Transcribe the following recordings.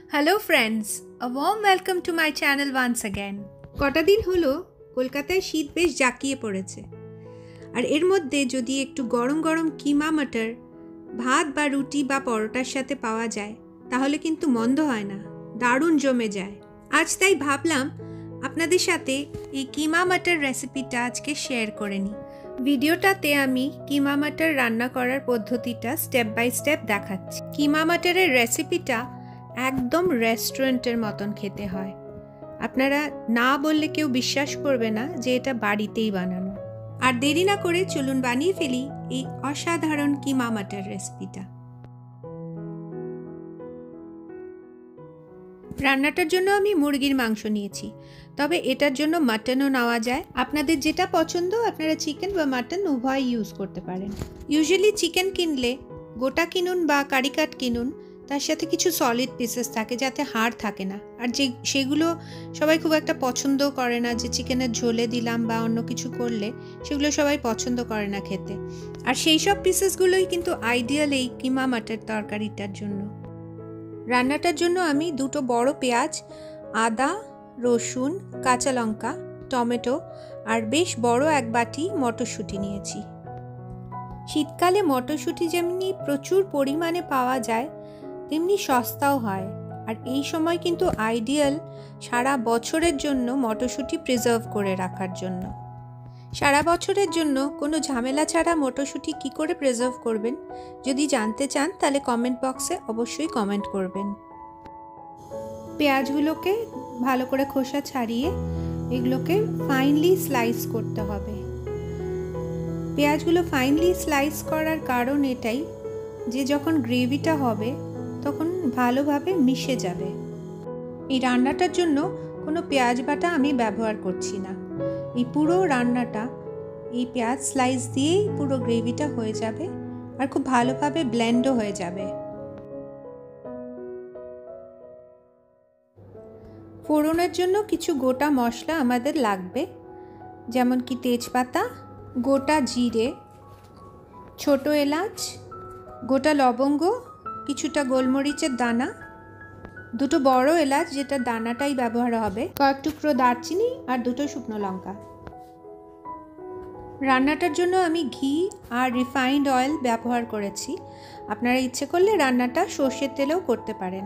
Hello friends, a warm welcome to my channel once again. কটা দিন হলো কলকাতায় শীত বেশ জাঁকিয়ে পড়েছে। আর এর মধ্যে যদি একটু গরম গরম কিমা মটর ভাত বা রুটি বা পরোটার সাথে পাওয়া যায় তাহলে কিন্তু মন্দ হয় না, দারুণ জমে যায়। আজ তাই ভাবলাম আপনাদের সাথে এই কিমা মটর রেসিপিটা আজকে শেয়ার করে নিই। ভিডিওটাতে আমি কিমা মটর রান্না করার পদ্ধতিটা স্টেপ বাই স্টেপ দেখাচ্ছি। কিমা মটরের রেসিপিটা একদম রেস্টুরেন্টের মতন খেতে হয়। আপনারা না বললে কেউ বিশ্বাস করবে না যে এটা বাড়িতেই বানানো। আর দেরি না করে চলুন বানিয়ে ফেলি এই অসাধারণ কিমা মটর রেসিপিটা। রান্নাটার জন্য আমি মুরগির মাংস নিয়েছি, তবে এটার জন্য মাটনও নেওয়া যায়। আপনাদের যেটা পছন্দ আপনারা চিকেন বা মাটন উভয় ইউজ করতে পারেন। ইউজুয়ালি চিকেন কিনলে গোটা কিনুন বা কারি কাট কিনুন, তার সাথে কিছু সলিড পিসেস থাকে যাতে হাড় থাকে না। আর সেগুলো সবাই খুব একটা পছন্দ করে না, যে চিকেনের ঝোলে দিলাম বা অন্য কিছু করলে সেগুলো সবাই পছন্দ করে না খেতে। আর সেই সব পিসেসগুলোই কিন্তু আইডিয়াল এই কিমা মটর তরকারিটার জন্য। রান্নাটার জন্য আমি দুটো বড় পেঁয়াজ, আদা, রসুন, কাঁচা লঙ্কা, টমেটো আর বেশ বড় এক বাটি মটরশুঁটি নিয়েছি। শীতকালে মটরশুঁটি যেমনি প্রচুর পরিমাণে পাওয়া যায় তেমনি সস্তাও হয়। আর এই সময় কিন্তু আইডিয়াল সারা বছরের জন্য মটরশুঁটি প্রিজার্ভ করে রাখার জন্য। সারা বছরের জন্য কোনো ঝামেলা ছাড়া মটরশুঁটি কী করে প্রিজার্ভ করবেন যদি জানতে চান তাহলে কমেন্ট বক্সে অবশ্যই কমেন্ট করবেন। পেঁয়াজগুলোকে ভালো করে খোসা ছাড়িয়ে এগুলোকে ফাইনলি স্লাইস করতে হবে। পেঁয়াজগুলো ফাইনলি স্লাইস করার কারণ এটাই যে যখন গ্রেভিটা হবে তখন ভালোভাবে মিশে যাবে। এই রান্নাটার জন্য কোনো পেঁয়াজ বাটা আমি ব্যবহার করছি না। এই পুরো রান্নাটা এই পেঁয়াজ স্লাইস দিয়েই পুরো গ্রেভিটা হয়ে যাবে আর খুব ভালোভাবে ব্লেন্ডও হয়ে যাবে। ফোড়নের জন্য কিছু গোটা মশলা আমাদের লাগবে, যেমন কি তেজপাতা, গোটা জিরে, ছোট এলাচ, গোটা লবঙ্গ, কিছুটা গোলমরিচের দানা, দুটো বড় এলাচ যেটা দানাটাই ব্যবহার হবে, কয়েক টুকরো দারচিনি আর দুটো শুকনো লঙ্কা। রান্নাটার জন্য আমি ঘি আর রিফাইন্ড অয়েল ব্যবহার করেছি। আপনারা ইচ্ছে করলে রান্নাটা সর্ষের তেলেও করতে পারেন।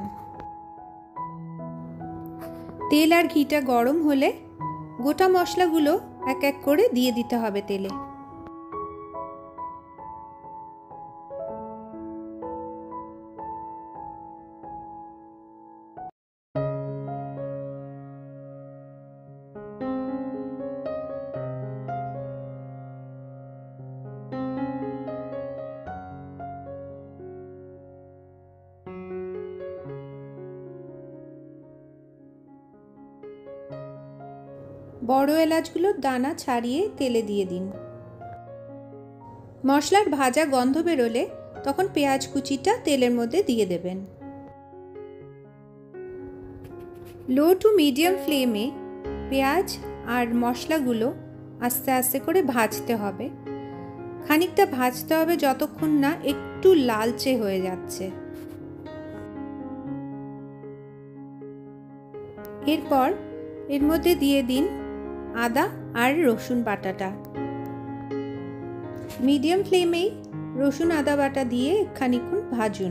তেল আর ঘিটা গরম হলে গোটা মশলাগুলো এক এক করে দিয়ে দিতে হবে তেলে। বড় এলাচগুলোর দানা ছাড়িয়ে তেলে দিয়ে দিন। মশলার ভাজা গন্ধ বেরোলে তখন পেঁয়াজ কুচিটা তেলের মধ্যে দিয়ে দেবেন। লো টু মিডিয়াম ফ্লেমে পেঁয়াজ আর মশলাগুলো আস্তে আস্তে করে ভাজতে হবে। খানিকটা ভাজতে হবে যতক্ষণ না একটু লালচে হয়ে যাচ্ছে। এরপর এর মধ্যে দিয়ে দিন আদা আর রসুন বাটাটা। মিডিয়াম ফ্লেমেই রসুন আদা বাটা দিয়ে খানিকক্ষণ ভাজুন।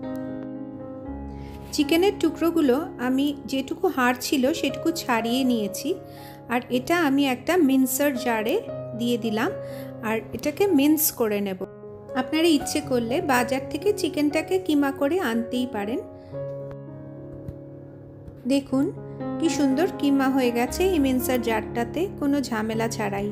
চিকেনের টুকরোগুলো আমি যেটুকু হাড় ছিল সেটুকু ছাড়িয়ে নিয়েছি, আর এটা আমি একটা মিন্সার জারে দিয়ে দিলাম আর এটাকে মিন্স করে নেব। আপনারা ইচ্ছে করলে বাজার থেকে চিকেনটাকে কিমা করে আনতেই পারেন। দেখুন কি সুন্দর কিমা হয়ে গেছে এই মিন্সার জারটাতে, কোনো ঝামেলা ছাড়াই।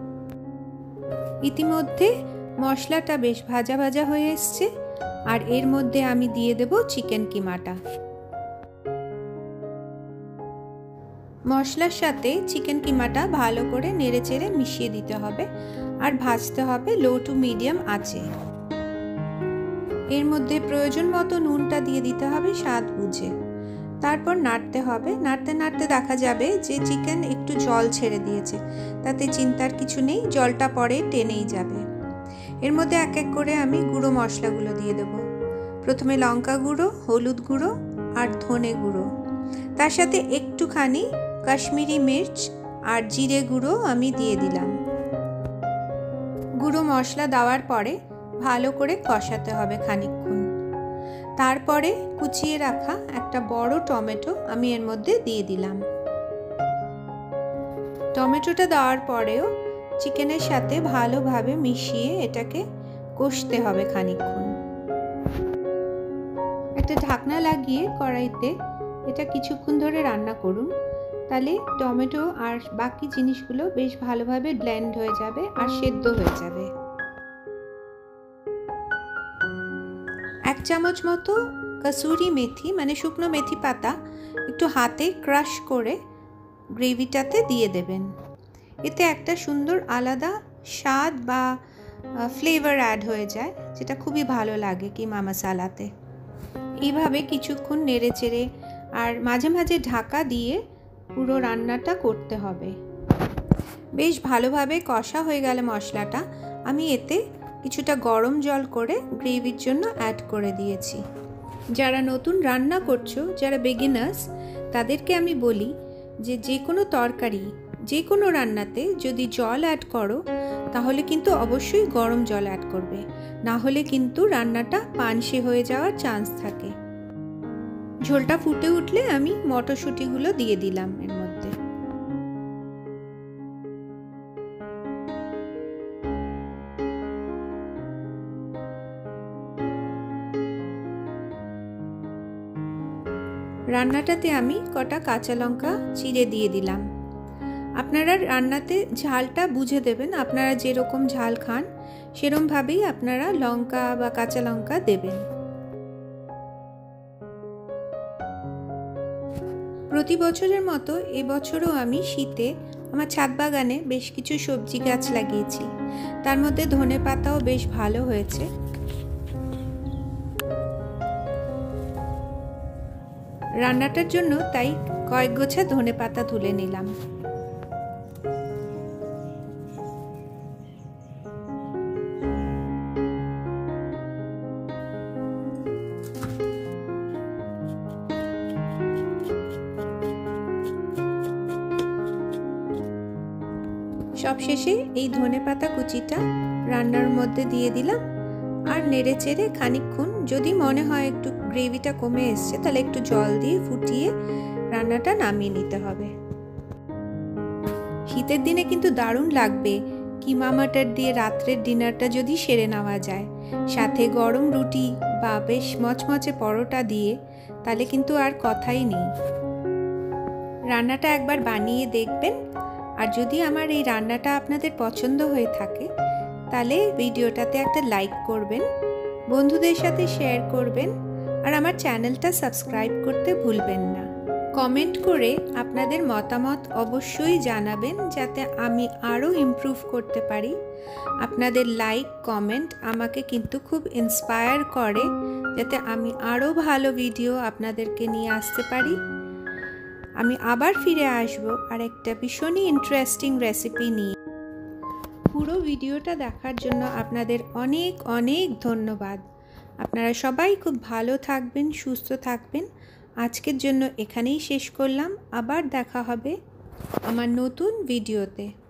ইতিমধ্যে মশলাটা বেশ ভাজা ভাজা হয়ে এসছে আর এর মধ্যে আমি দিয়ে দেব চিকেন কিমাটা। মশলার সাথে চিকেন কিমাটা ভালো করে নেড়েচেড়ে মিশিয়ে দিতে হবে আর ভাজতে হবে লো টু মিডিয়াম আঁচে। এর মধ্যে প্রয়োজন মতো নুনটা দিয়ে দিতে হবে স্বাদ বুঝে। তারপর নাড়তে হবে। নাড়তে নাড়তে দেখা যাবে যে চিকেন একটু জল ছেড়ে দিয়েছে, তাতে চিন্তার কিছু নেই, জলটা পরে টেনেই যাবে। এর মধ্যে এক এক করে আমি গুঁড়ো মশলাগুলো দিয়ে দেব। প্রথমে লঙ্কা গুঁড়ো, হলুদ গুঁড়ো আর ধনে গুঁড়ো, তার সাথে একটুখানি কাশ্মীরি মির্চ আর জিরে গুঁড়ো আমি দিয়ে দিলাম। গুঁড়ো মশলা দেওয়ার পরে ভালো করে কষাতে হবে খানিকক্ষণ। তারপরে কুচিয়ে রাখা একটা বড় টমেটো আমি এর মধ্যে দিয়ে দিলাম। টমেটোটা দেওয়ার পরেও চিকেনের সাথে ভালোভাবে মিশিয়ে এটাকে কষতে হবে খানিকক্ষণ। একটা ঢাকনা লাগিয়ে কড়াইতে এটা কিছুক্ষণ ধরে রান্না করুন, তাহলে টমেটো আর বাকি জিনিসগুলো বেশ ভালোভাবে ব্লেন্ড হয়ে যাবে আর সেদ্ধ হয়ে যাবে। 1 চামচ মতো কসুরি মেথি মানে শুকনো মেথি পাতা একটু হাতে ক্রাশ করে গ্রেভিটাতে দিয়ে দেবেন। এতে একটা সুন্দর আলাদা স্বাদ বা ফ্লেভার অ্যাড হয়ে যায়, যেটা খুবই ভালো লাগে কিমা মশালাতে। এইভাবে কিছুক্ষণ নেড়ে চেড়ে আর মাঝে মাঝে ঢাকা দিয়ে পুরো রান্নাটা করতে হবে। বেশ ভালোভাবে কষা হয়ে গেলে মশলাটা, আমি এতে কিছুটা গরম জল করে গ্রেভির জন্য অ্যাড করে দিয়েছি। যারা নতুন রান্না করছো, যারা বিগিনার্স, তাদেরকে আমি বলি যে কোনো তরকারি, যে কোনো রান্নাতে যদি জল অ্যাড করো তাহলে কিন্তু অবশ্যই গরম জল অ্যাড করবে, না হলে কিন্তু রান্নাটা পানসে হয়ে যাওয়ার চান্স থাকে। ঝোলটা ফুটে উঠলে আমি মটরশুঁটিগুলো দিয়ে দিলাম এর মধ্যে। রান্নাটাতে আমি কটা কাঁচা লঙ্কা চিড়ে দিয়ে দিলাম। আপনারা রান্নাতে ঝালটা বুঝে দেবেন, আপনারা যেরকম ঝাল খান সেরকমভাবেই আপনারা লঙ্কা বা কাঁচা লঙ্কা দেবেন। প্রতি বছরের মতো এবছরও আমি শীতে আমার ছাদ বাগানে বেশ কিছু সবজি গাছ লাগিয়েছি, তার মধ্যে ধনে পাতাও বেশ ভালো হয়েছে। রান্নাটার জন্য তাই কয়েক গোছা ধনে পাতা তুলে নিলাম। সবশেষে এই ধনেপাতা কুচিটা রান্নার মধ্যে দিয়ে দিলাম আর নেড়ে চেড়ে খানিকক্ষণ, যদি মনে হয় একটু গ্রেভিটা কমে এসছে তাহলে একটু জল দিয়ে ফুটিয়ে রান্নাটা নামিয়ে নিতে হবে। শীতের দিনে কিন্তু দারুণ লাগবে কিমা মাটার দিয়ে রাত্রের ডিনারটা যদি সেরে নেওয়া যায়, সাথে গরম রুটি বা বেশ মচমচে পরোটা দিয়ে, তাহলে কিন্তু আর কথাই নেই। রান্নাটা একবার বানিয়ে দেখবেন, আর যদি আমার এই রান্নাটা আপনাদের পছন্দ হয়ে থাকে তাহলে ভিডিওটাতে একটা লাইক করবেন, বন্ধুদের সাথে শেয়ার করবেন, আর আমার চ্যানেলটা সাবস্ক্রাইব করতে ভুলবেন না। কমেন্ট করে আপনাদের মতামত অবশ্যই জানাবেন, যাতে আমি আরও ইমপ্রুভ করতে পারি। আপনাদের লাইক কমেন্ট আমাকে কিন্তু খুব ইন্সপায়ার করে, যাতে আমি আরও ভালো ভিডিও আপনাদেরকে নিয়ে আসতে পারি। আমি আবার ফিরে আসব আর একটা ভীষণই ইন্টারেস্টিং রেসিপি নিয়ে। পুরো ভিডিওটা দেখার জন্য আপনাদের অনেক অনেক ধন্যবাদ। আপনারা সবাই খুব ভালো থাকবেন, সুস্থ থাকবেন। আজকের জন্য এখানেই শেষ করলাম, আবার দেখা হবে আমার নতুন ভিডিওতে।